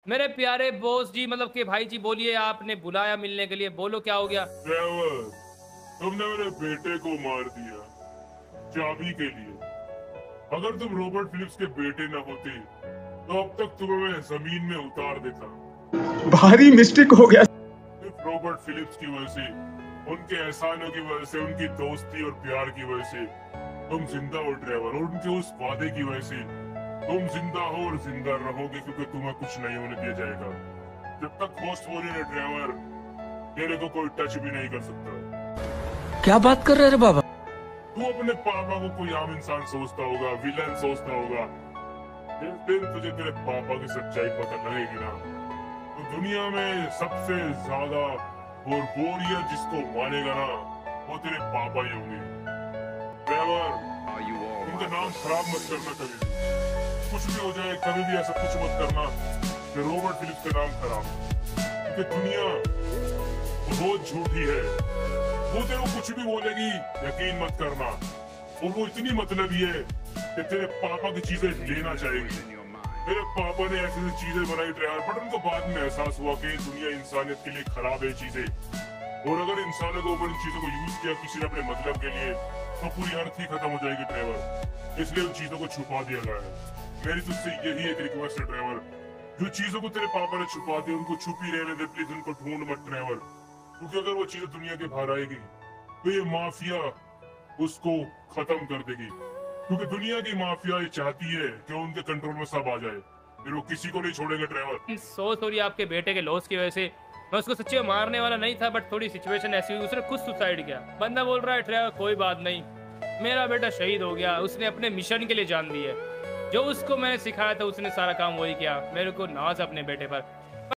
मेरे प्यारे बॉस जी, मतलब कि भाई जी, बोलिए, आपने बुलाया मिलने के लिए, बोलो क्या हो गया। ट्रेवर, तुमने मेरे बेटे को मार दिया चाबी के लिए। अगर तुम रॉबर्ट फिलिप्स के बेटे न होते तो अब तक तुम्हें मैं जमीन में उतार देता। भारी मिस्टेक हो गया। सिर्फ रॉबर्ट फिलिप्स की वजह से, उनके एहसानों की वजह से, उनकी दोस्ती और प्यार की वजह से तुम जिंदा हो ट्रेवर, और उनके उस वादे की वजह से तुम जिंदा हो और जिंदा रहोगे, क्योंकि तुम्हें कुछ नहीं होने दिया जाएगा। जब तक होस्ट हो रही है ट्रेवर, तेरे को कोई टच भी नहीं कर सकता। क्या बात कर रहे रे बाबा। तू अपने पापा को कोई आम इंसान सोचता होगा, विलन सोचता होगा। जिस दिन तुझे तेरे पापा की सच्चाई पता लगेगी ना, तो दुनिया में सबसे ज्यादा और वॉरियर जिसको मानेगा ना, वो तेरे पापा ही होंगे। ट्रेवर, उनका नाम खराब मत करना कभी भी। कुछ भी हो जाए, कभी भी ऐसा कुछ मत करना कि रॉबर्ट फिलिप्स का नाम खराब, क्योंकि दुनिया बहुत झूठी है। वो तेरे को कुछ भी बोलेगी, यकीन मत करना। और वो इतनी मतलबी है कि तेरे पापा की चीजें लेना चाहेगी। मेरे पापा ने ऐसी ऐसी चीजें बनाई ट्रेवर, बट उनको बाद में एहसास हुआ कि दुनिया इंसानियत के लिए खराब है चीजें, और अगर इंसानों के ऊपर इन चीजों को यूज किया किसी ने अपने मतलब के लिए, तो पूरी अर्थ ही खत्म हो जाएगी ट्रेवर। इसलिए उन चीजों को छुपा दिया गया है। मेरी तुझसे यही एक रिक्वेस्ट है ट्रेवर, जो चीजों को तेरे पापा ने छुपा दी, उनको छुपी रहने दे प्लीज, उनको ढूंढ मत ट्रेवर। क्योंकि अगर वो चीजें दुनिया के बाहर आएगी तो ये माफिया उसको खत्म कर देगी। क्योंकि दुनिया की माफिया ये चाहती है कि उनके कंट्रोल में सब आ जाए, फिर वो किसी को नहीं छोड़ेगा ट्रेवर। सो सॉरी आपके बेटे के लॉस की वजह से। मैं उसको सच्ची में मारने वाला नहीं था, बट थोड़ी सिचुएशन ऐसी हुई, उसने खुद सुसाइड किया। बंदा बोल रहा है ट्रेवर कोई बात नहीं, मेरा बेटा शहीद हो गया, उसने अपने मिशन के लिए जान दी है। जो उसको मैंने सिखाया था उसने सारा काम वही किया। मेरे को नाज अपने बेटे पर।